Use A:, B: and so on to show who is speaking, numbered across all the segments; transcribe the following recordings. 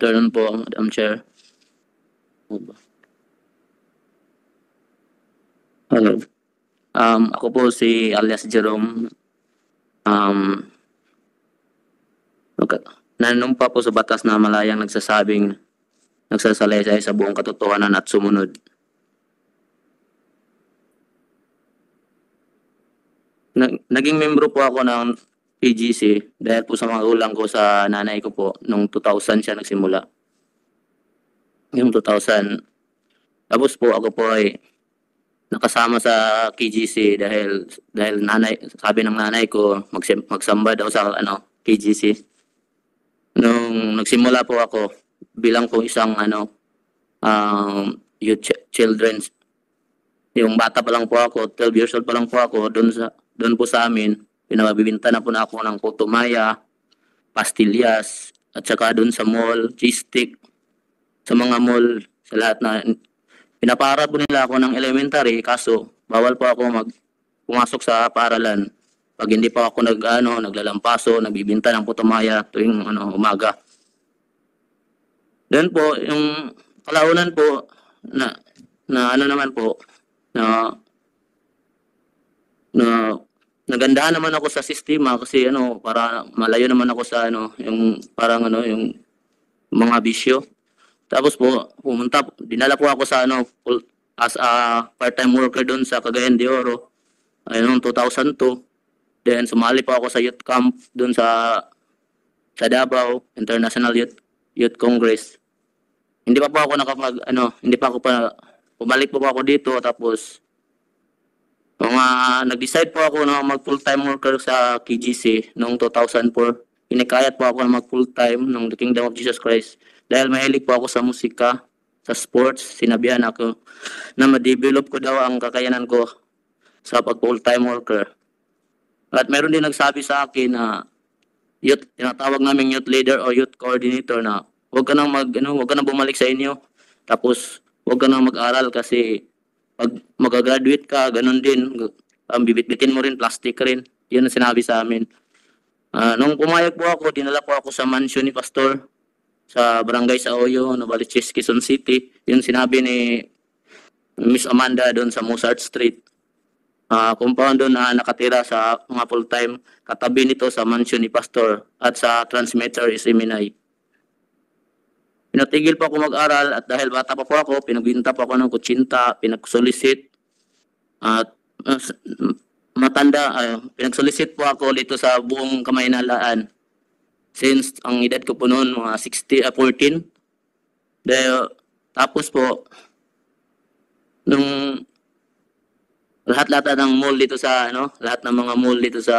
A: afternoon po, Madam Chair. Hello. Ako po si alias Jerome. Nanumpa po sa batas na malayang nagsasabing nagsasalaysay sa buong katotohanan at sumunod. Naging membro po ako ng PGC dahil po sa mga ulang ko sa nanay ko po. Nung 2000 siya nagsimula. Yung 2000. Tapos po ako po ay nakasama sa KGC dahil sabi ng nanay ko magsamba daw sa KGC. Nung nagsimula po ako bilang po isang youth children's, yung bata pa lang po ako, 12 years old pa lang po ako, doon po sa amin pinabibinta na po na ako ng putumaya, pastillas, at saka doon sa mall, cheese stick, sa mga mall, sa lahat na pinapara po nila ako ng elementary, kaso bawal po ako pumasok sa paaralan pag hindi pa ako naglalampaso, nagbibinta ng putumaya tuwing umaga. Then po, yung kalaunan po na nagandahan naman ako sa sistema kasi para malayo naman ako sa yung parang yung mga bisyo. Tapos po dinala po ako sa as a part-time worker doon sa Cagayan de Oro noong 2002. Then sumali po ako sa youth camp doon sa Davao International Youth Congress. Hindi pa po ako bumalik po ako dito, tapos nag-decide po ako na mag full-time worker sa KGC noong 2004. Inikayat po ako na mag full-time ng The Kingdom of Jesus Christ dahil mahilig po ako sa musika, sa sports. Sinabihan ako na ma-develop ko daw ang kakayanan ko sa pag full-time worker. At meron din nagsabi sa akin na tinatawag namin youth leader o youth coordinator na huwag ka nang bumalik sa inyo. Tapos huwag ka nang mag-aral kasi pag mag-graduate ka, ganun din. Bibitbitin mo rin, plastic rin. Yun ang sinabi sa amin. Nung pumayag po ako, dinala po ako sa mansion ni Pastor sa barangay sa Oyo, Novaliches, Quezon City. Yun sinabi ni Miss Amanda doon sa Mozart Street. Compound doon na nakatira sa mga full-time. Katabi nito sa mansion ni Pastor at sa transmitter is Iminay. Pinatigil po ako mag-aral at dahil bata pa po ako, pinagbinta po ako ng kutsinta, pinag-solicit at pinag-solicit po ako dito sa buong Kamaynalaan. Since ang edad ko po noon mga 14. Dahil tapos po nung lahat ng mall dito sa lahat ng mga mall dito sa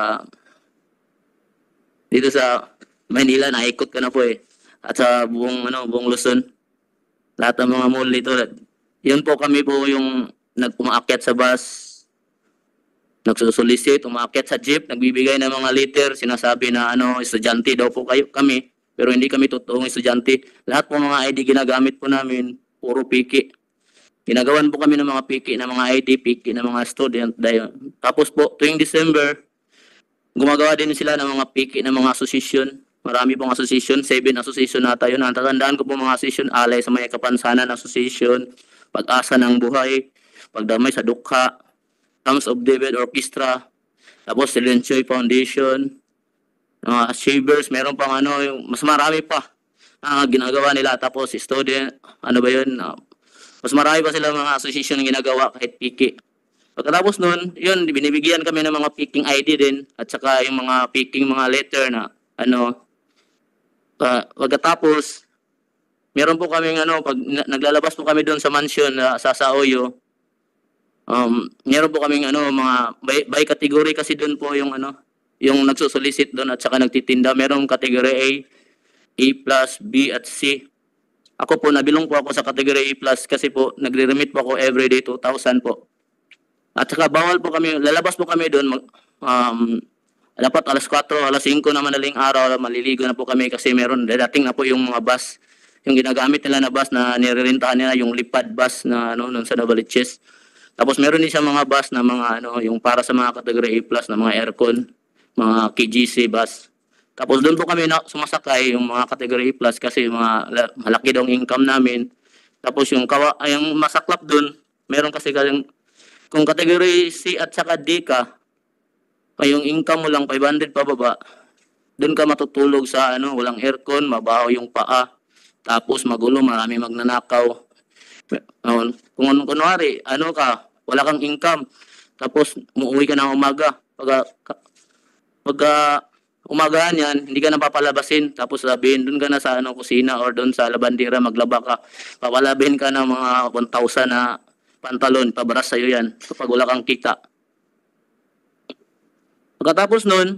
A: Maynila, naikot ko na po at sa buong Luzon, lahat ng mga mall dito. Yun po kami po yung umaakyat sa bus, nagsusulisit, umaakyat sa jeep, nagbibigay ng mga liter, sinasabi na estudyante daw po kami, pero hindi kami totoong estudyante. Lahat po mga ID ginagamit po namin, puro piki. Ginagawan po kami ng mga piki, ng mga ID, piki, ng mga student. Tapos po, tuwing December, gumagawa din sila ng mga piki, ng mga association. Marami pong association, 7 association nata yun. Natatandaan ko po mga association, Alay sa May Kapansanan Association, Pag-asa ng Buhay, Pagdamay sa Dukha, Sons of David Orchestra, tapos Silencio Foundation, Shavers, meron pang yung mas marami pa ginagawa nila. Tapos student, mas marami pa sila mga association na ginagawa kahit piki. Pagkatapos nun, yun, binibigyan kami ng mga picking ID din at saka yung mga picking mga letter na pagkatapos, meron po kaming pag naglalabas po kami doon sa mansion sa Oyo, meron po kaming mga by category kasi doon po yung nagsusolicit doon at saka nagtitinda. Merong category A, A+, B at C. Ako po, nabilong po ako sa category A+ kasi po nagre-remit po ako everyday 2,000 po. At saka bawal po kami, lalabas po kami doon dapat alas 4, alas 5 na madaling araw, maliligo na po kami kasi meron, dating na po yung mga bus, yung ginagamit nila na bus na nirerentahan nila, yung lipad bus na noon sa Novaliches. Tapos meron din siya mga bus na mga yung para sa mga category A+ na mga aircon, mga KGC bus. Tapos doon po kami na sumasakay yung mga category plus kasi malaki daw ang income namin. Tapos yung masaklap doon, meron kasi kung category C at saka D ka, yung income mo lang 500 pababa, doon ka matutulog sa walang aircon, mabaho yung paa, tapos magulo, marami magnanakaw. Kung kunwari, wala kang income, tapos umuwi ka ng umaga. Pag umagahan yan, hindi ka na papalabasin, tapos sabihin, doon ka na sa kusina or doon sa labandera, maglaba ka. Papalabin ka ng mga 1,000 na pantalon, pabaras sa'yo yan kapag wala kang kita. Pagkatapos nun,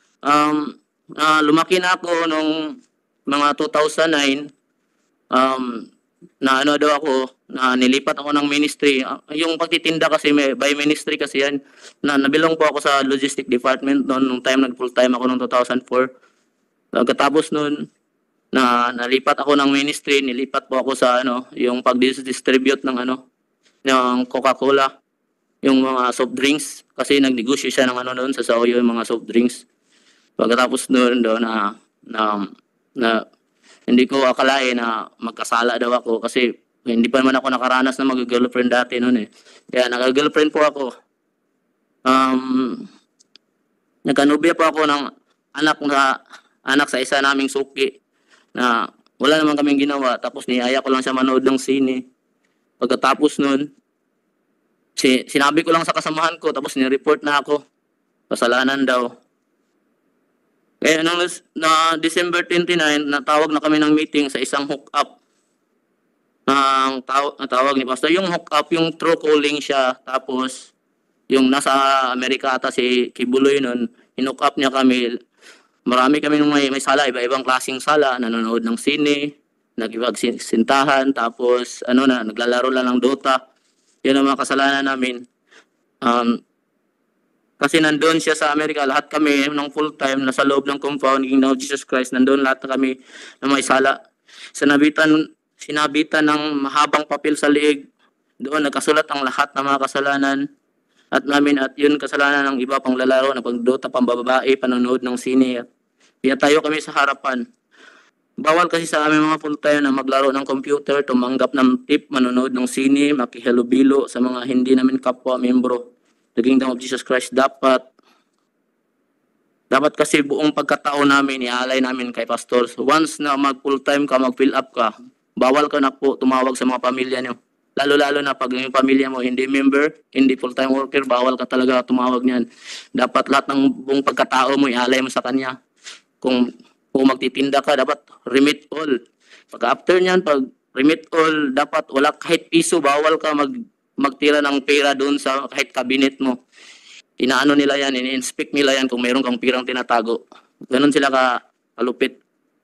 A: lumaki na ako nung mga 2009, na nilipat ako ng ministry. Yung pagtitinda kasi by ministry kasi yan. Nabilong po ako sa logistic department noon nung time nag full time ako noong 2004. Pagkatapos noon nalipat ako ng ministry, nilipat po ako sa yung pag-distribute ng ng Coca-Cola, yung mga soft drinks kasi nagnegosyo siya ng noon sa Sauyo yung mga soft drinks. Pagkatapos noon na hindi ko akalain na magkasala daw ako kasi hindi pa naman ako nakaranas na mag-girlfriend dati noon eh. Kaya nag-girlfriend po ako. Nagkanubya po ako ng anak sa isa naming suki na wala naman kaming ginawa. Tapos niyaya ko lang siya manood ng sine. Pagkatapos noon, sinabi ko lang sa kasamahan ko tapos ni-report na ako. Kasalanan daw. Kaya nung December 29, natawag na kami ng meeting sa isang hook-up. Ang tawag ni Pastor, yung hook-up, yung true calling siya. Tapos, yung nasa Amerika ata si Kibuloy nun, hinook up niya kami. Marami kami nung may sala, iba-ibang klaseng sala, nanonood ng sine, nagibagsintahan, tapos naglalaro lang ng Dota. Yan ang mga kasalanan namin. Kasi nandun siya sa Amerika, lahat kami ng full-time, nasa loob ng compound, Kingdom of Jesus Christ, nandun lahat kami na may sala. Sinabitan ng mahabang papel sa liig, doon nagkasulat ang lahat ng mga kasalanan at namin at yun kasalanan ng iba pang lalaro na pagdota, pambababae, panonood ng sine. Pinatayo kami sa harapan. Bawal kasi sa aming mga full-time na maglaro ng computer, tumanggap ng tip, manonood ng sine, makihalubilo sa mga hindi namin kapwa membro. The Kingdom of Jesus Christ dapat kasi buong pagkatao namin ialay namin kay pastor. So once na mag full time ka, mag fill up ka, bawal ka na po tumawag sa mga pamilya niyo. Lalo na pag yung pamilya mo hindi member, hindi full time worker, bawal ka talaga tumawag niyan. Dapat lahat ng buong pagkatao mo ialay mo sa kanya. Kung magtitinda ka, dapat remit all. Pag after niyan, pag remit all, dapat wala kahit piso, bawal ka magtira ng pera doon sa kahit cabinet mo. Inaano nila yan, ini-inspect nila yan kung mayroon kang pirang tinatago. Ganon sila kalupit.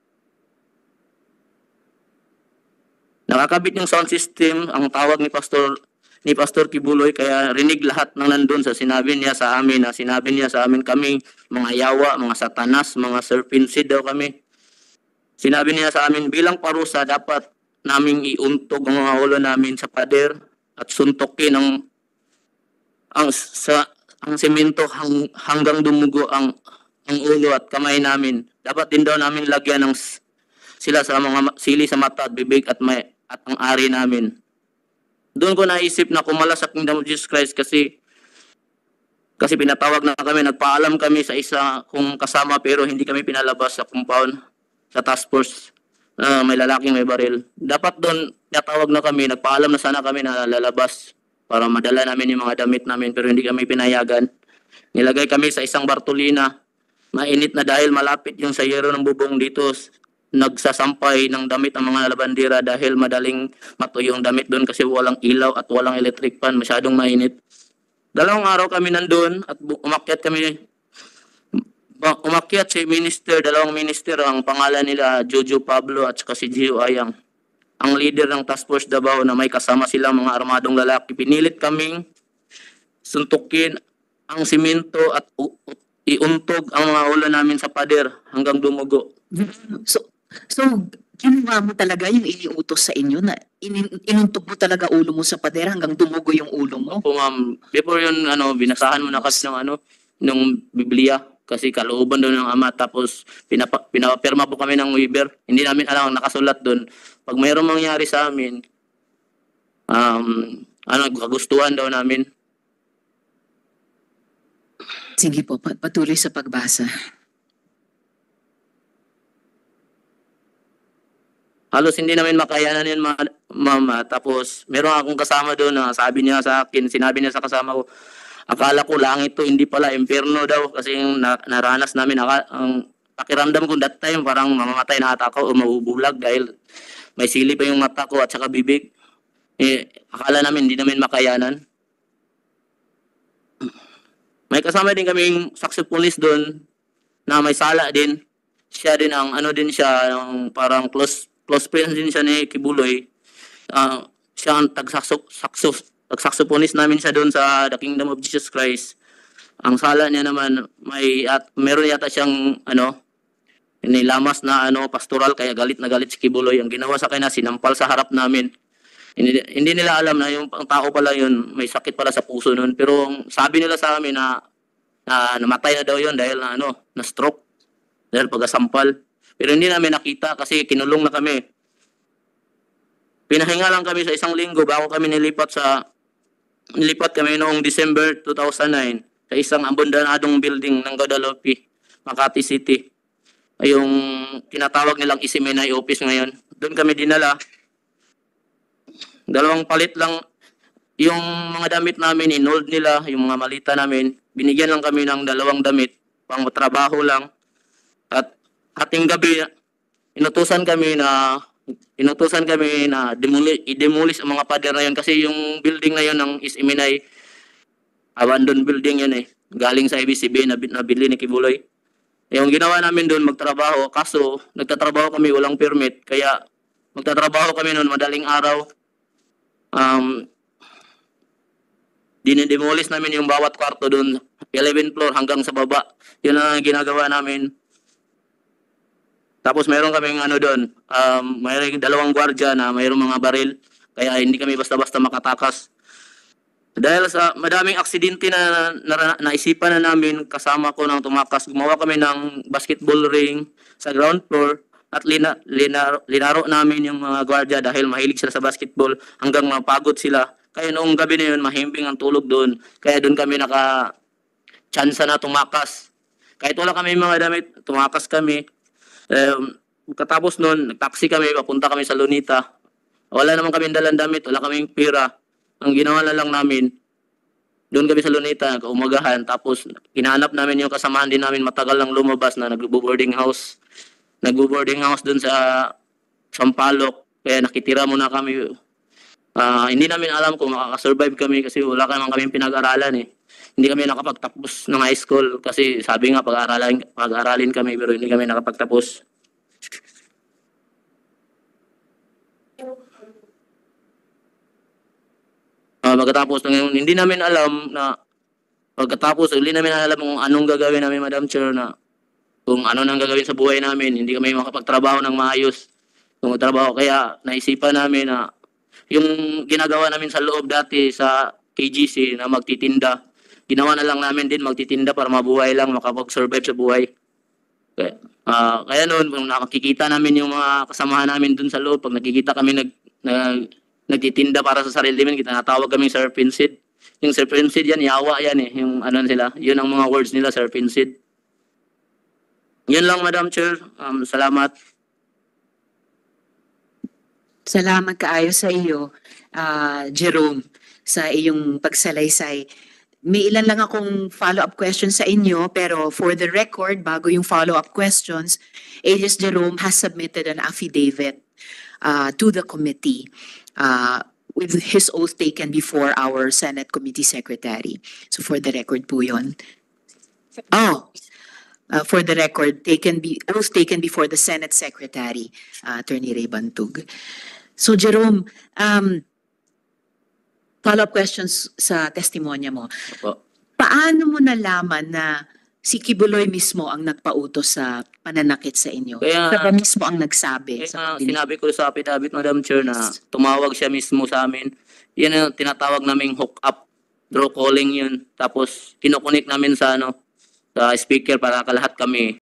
A: Nakakabit yung sound system, ang tawag ni Pastor Kibuloy, kaya rinig lahat ng nandun sa sinabi niya sa amin, kami, mga yawa, mga satanas, mga serpent seed daw kami. Sinabi niya sa amin, bilang parusa, dapat naming iuntog ang mga ulo namin sa pader at suntokin ang semento hanggang dumugo ang ulo at kamay namin. Dapat din daw namin lagyan ng sila sa mga sili sa mata at bibig at ang ari namin. Doon ko naisip na kumala sa Kingdom of Jesus Christ kasi pinatawag na kami, nagpaalam kami sa isa kong kasama pero hindi kami pinalabas sa compound sa task force. May lalaking may baril. Dapat doon natawag na kami, nagpaalam na sana kami na lalabas para madala namin yung mga damit namin pero hindi kami pinayagan. Nilagay kami sa isang Bartolina. Mainit na dahil malapit yung sayero ng bubong dito. Nagsasampay ng damit ang mga labandera dahil madaling matuyo yung damit doon kasi walang ilaw at walang electric fan. Masyadong mainit. 2 araw kami nandun at umakyat si minister, 2 minister, ang pangalan nila Jojo Pablo at saka si Gio Ayang. Ang leader ng task force Davao na may kasama silang mga armadong lalaki. Pinilit kaming suntukin ang simento at iuntog ang mga ulo namin sa pader hanggang dumugo.
B: So ginawa mo talaga yung iniutos sa inyo na inuntog mo talaga ulo mo sa pader hanggang dumugo yung ulo mo?
A: Opo ma'am, before yun binasahan mo na kasi ng Biblia. kasi kalooban doon ng ama. Tapos pinapirma po kami ng waiver. Hindi namin alam ang nakasulat doon. Pag mayroong mangyari sa amin, kagustuhan daw namin.
B: Sige po, patuloy sa pagbasa.
A: Halos hindi namin makayanan yun, mama. Tapos meron akong kasama doon na sabi niya sa akin, sinabi niya sa kasama ko, akala ko langit to, hindi pala impyerno daw. Kasi yung naranas namin, ang pakiramdam ko that time, parang mamamatay na ata ako o mabubulag dahil may sili pa yung mata ko at saka bibig. Akala namin hindi namin makayanan. May kasama din kaming saxophonist doon na may sala din. Siya din ang parang close friend din siya ni Kibuloy. Siya ang tag-saxophonist namin siya doon sa The Kingdom of Jesus Christ. Ang sala niya naman meron yata siyang nilamas na pastoral, kaya galit na galit si Kibuloy. Ang ginawa sa kanya, sinampal sa harap namin. Hindi nila alam na yung tao pala yun, may sakit pala sa puso nun. Pero sabi nila sa amin na namatay na daw yun dahil na stroke, dahil pagkasampal. Pero hindi namin nakita kasi kinulong na kami. Pinahinga lang kami sa 1 linggo bago kami nilipat kami noong December 2009 sa isang abandonadong building ng Guadalupe, Makati City. Ay yung tinatawag nilang Isimenay office ngayon. Doon kami dinala. 2 palit lang yung mga damit namin, inold nila, yung mga malita namin. Binigyan lang kami ng 2 damit, pang trabaho lang. At ating gabi, inutusan kami na i-demolish ang mga pader na yun kasi yung building na yun ng Isimenay, abandoned building yun galing sa ABCB na nabili ni Kibuloy. Yung ginawa namin doon, magtrabaho, kaso nagtatrabaho kami walang permit, kaya magtatrabaho kami noon madaling araw. Dinidemolish namin yung bawat kwarto doon, 11th floor hanggang sa baba. Yun ang ginagawa namin. Tapos mayroon kaming doon, mayroong 2 gwardiya na mayroong mga baril, kaya hindi kami basta-basta makatakas. Dahil sa madaming aksidente na naisipan na namin, kasama ko nang tumakas, gumawa kami ng basketball ring sa ground floor at linaro namin yung mga gwardiya dahil mahilig sila sa basketball hanggang mapagod sila. Kaya noong gabi na yun, mahimbing ang tulog doon. Kaya doon kami naka-tsansa na tumakas. Kahit wala kami mga damit, tumakas kami. Katapos noon, nag-taxi kami, papunta kami sa Lunita. Wala naman kami dalang damit, wala kaming pera. Ang ginawa na lang namin, doon kami sa Lunita, kaumagahan. Tapos hinahanap namin yung kasamahan din namin matagal lang lumabas na nagbo-boarding house. Nagbo-boarding house doon sa Sampaloc. Kaya nakitira muna kami. Hindi namin alam kung makakasurvive kami kasi wala naman kaming pinag-aralan Hindi kami nakapagtapos ng high school kasi sabi nga pag-aralin kami pero hindi kami nakapagtapos. Pagkatapos hindi namin alam kung anong gagawin namin, Madam Chair, na kung ano nang gagawin sa buhay namin. Hindi kami makapagtrabaho ng maayos. Kaya naisipan namin na yung ginagawa namin sa loob dati sa KGC na magtitinda, ginawa na lang namin din magtitinda para mabuhay lang, makapag-survive sa buhay. Kaya noon, kung nakikita namin yung mga kasamahan namin dun sa loob, pag nakikita kami nagtitinda para sa sarili namin, tinatawag kami serpensid. Yung serpensid yan, yawa yan yung sila. Yun ang mga words nila, serpensid. Yun lang, Madam Chair. Salamat.
B: Salamat kaayo sa iyo, Jerome, sa iyong pagsalaysay. May ilan lang akong follow-up questions sa inyo, pero for the record, bago yung follow-up questions, Elias Jerome has submitted an affidavit to the committee with his oath taken before our Senate Committee Secretary. So for the record po yun. For the record, oath taken before the Senate Secretary, Attorney Ray Bantug. So Jerome, follow-up questions sa testimonya mo.
A: Opo.
B: Paano mo nalaman na si Kibuloy mismo ang nagpautos sa pananakit sa inyo? Siya ba mismo ang nagsabi?
A: Sinabi ko sa affidavit, Madam Chair, na tumawag siya mismo sa amin. Yan yung tinatawag naming hook up, draw calling yun. Tapos kinukunik namin sa sa speaker para kalahat kami